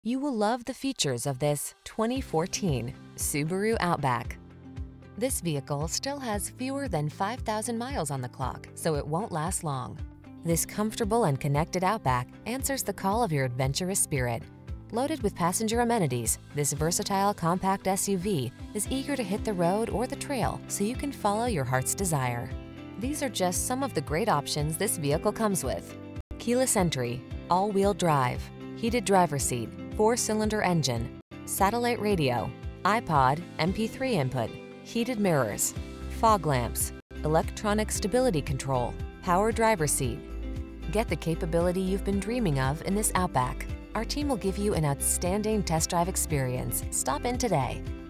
You will love the features of this 2014 Subaru Outback. This vehicle still has fewer than 5,000 miles on the clock, so it won't last long. This comfortable and connected Outback answers the call of your adventurous spirit. Loaded with passenger amenities, this versatile compact SUV is eager to hit the road or the trail so you can follow your heart's desire. These are just some of the great options this vehicle comes with: keyless entry, all-wheel drive, heated driver's seat, 4-cylinder engine, satellite radio, iPod, MP3 input, heated mirrors, fog lamps, electronic stability control, power driver's seat. Get the capability you've been dreaming of in this Outback. Our team will give you an outstanding test drive experience. Stop in today.